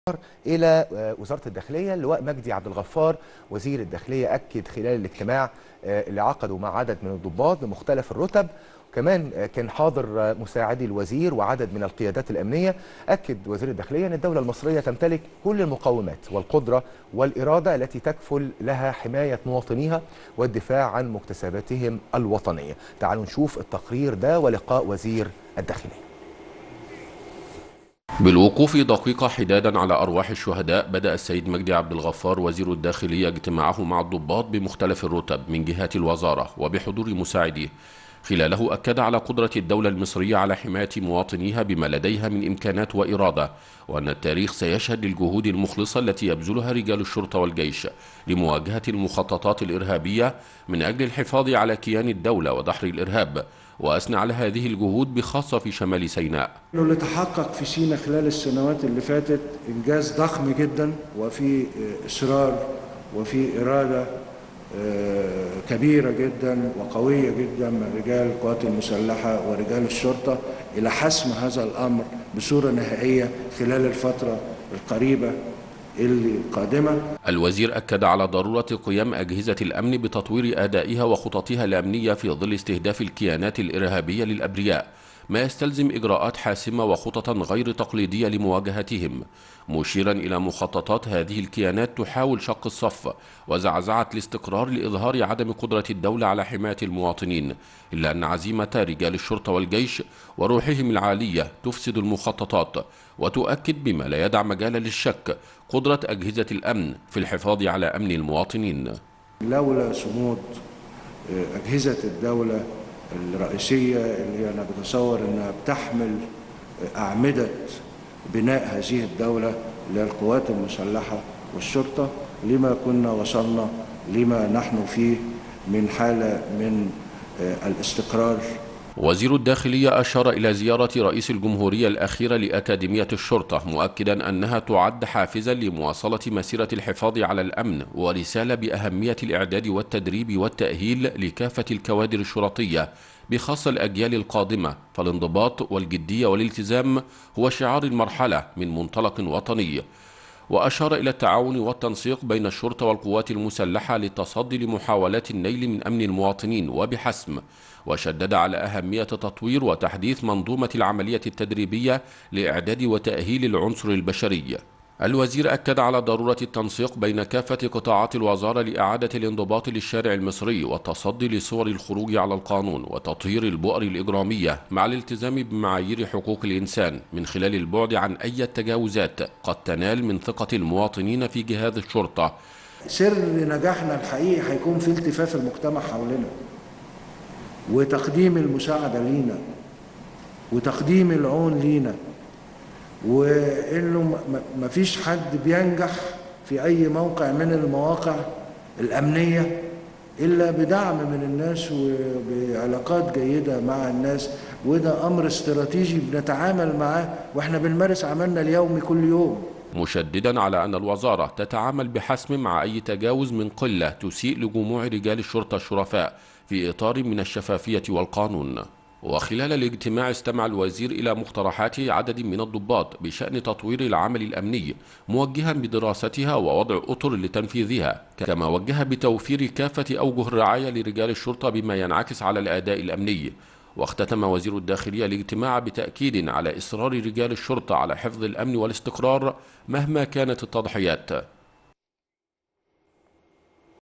إلى وزارة الداخلية. اللواء مجدي عبد الغفار وزير الداخلية أكد خلال الاجتماع اللي عقده مع عدد من الضباط بمختلف الرتب، وكمان كان حاضر مساعدي الوزير وعدد من القيادات الأمنية. أكد وزير الداخلية أن الدولة المصرية تمتلك كل المقومات والقدرة والإرادة التي تكفل لها حماية مواطنيها والدفاع عن مكتسباتهم الوطنية. تعالوا نشوف التقرير ده ولقاء وزير الداخلية. بالوقوف دقيقة حدادا على أرواح الشهداء، بدأ السيد مجدي عبد الغفار وزير الداخلية اجتماعه مع الضباط بمختلف الرتب من جهات الوزارة وبحضور مساعديه. خلاله أكد على قدرة الدولة المصرية على حماية مواطنيها بما لديها من إمكانات وإرادة، وأن التاريخ سيشهد للجهود المخلصة التي يبذلها رجال الشرطة والجيش لمواجهة المخططات الإرهابية من أجل الحفاظ على كيان الدولة ودحر الإرهاب. وأثنى على هذه الجهود بخاصة في شمال سيناء. اللي تحقق في سيناء خلال السنوات اللي فاتت إنجاز ضخم جدا، وفي إصرار وفي إرادة كبيرة جدا وقوية جدا من رجال القوات المسلحة ورجال الشرطة إلى حسم هذا الأمر بصورة نهائية خلال الفترة القريبة القادمة. الوزير أكد على ضرورة قيام أجهزة الأمن بتطوير أدائها وخططها الأمنية في ظل استهداف الكيانات الإرهابية للأبرياء، ما يستلزم إجراءات حاسمة وخططا غير تقليدية لمواجهتهم، مشيرا إلى مخططات هذه الكيانات تحاول شق الصف وزعزعة الاستقرار لإظهار عدم قدرة الدولة على حماية المواطنين، إلا أن عزيمة رجال الشرطة والجيش وروحهم العالية تفسد المخططات وتؤكد بما لا يدع مجال للشك قدرة أجهزة الأمن في الحفاظ على أمن المواطنين. لولا صمود أجهزة الدولة الرئيسية اللي أنا بتصور أنها بتحمل أعمدة بناء هذه الدولة اللي هي القوات المسلحة والشرطة، لما كنا وصلنا لما نحن فيه من حالة من الاستقرار. وزير الداخلية أشار إلى زيارة رئيس الجمهورية الأخيرة لأكاديمية الشرطة، مؤكدا أنها تعد حافزا لمواصلة مسيرة الحفاظ على الأمن ورسالة بأهمية الإعداد والتدريب والتأهيل لكافة الكوادر الشرطية بخاصة الأجيال القادمة، فالانضباط والجدية والالتزام هو شعار المرحلة من منطلق وطني. وأشار إلى التعاون والتنسيق بين الشرطة والقوات المسلحة للتصدي لمحاولات النيل من أمن المواطنين وبحسم، وشدد على أهمية تطوير وتحديث منظومة العملية التدريبية لإعداد وتأهيل العنصر البشري. الوزير أكد على ضرورة التنسيق بين كافة قطاعات الوزارة لإعادة الانضباط للشارع المصري والتصدي لصور الخروج على القانون وتطهير البؤر الإجرامية مع الالتزام بمعايير حقوق الإنسان من خلال البعد عن أي تجاوزات قد تنال من ثقة المواطنين في جهاز الشرطة. سر نجاحنا الحقيقي هيكون في التفاف المجتمع حولنا وتقديم المساعدة لينا وتقديم العون لينا، وإنه مفيش حد بينجح في أي موقع من المواقع الأمنية إلا بدعم من الناس وبعلاقات جيدة مع الناس، وده أمر استراتيجي بنتعامل معاه وإحنا بنمارس عملنا اليومي كل يوم. مشددا على أن الوزارة تتعامل بحسم مع أي تجاوز من قلة تسيء لجموع رجال الشرطة الشرفاء في إطار من الشفافية والقانون. وخلال الاجتماع استمع الوزير إلى مقترحات عدد من الضباط بشأن تطوير العمل الأمني، موجها بدراستها ووضع أطر لتنفيذها، كما وجه بتوفير كافة أوجه الرعاية لرجال الشرطة بما ينعكس على الأداء الأمني. واختتم وزير الداخلية الاجتماع بتأكيد على إصرار رجال الشرطة على حفظ الأمن والاستقرار مهما كانت التضحيات.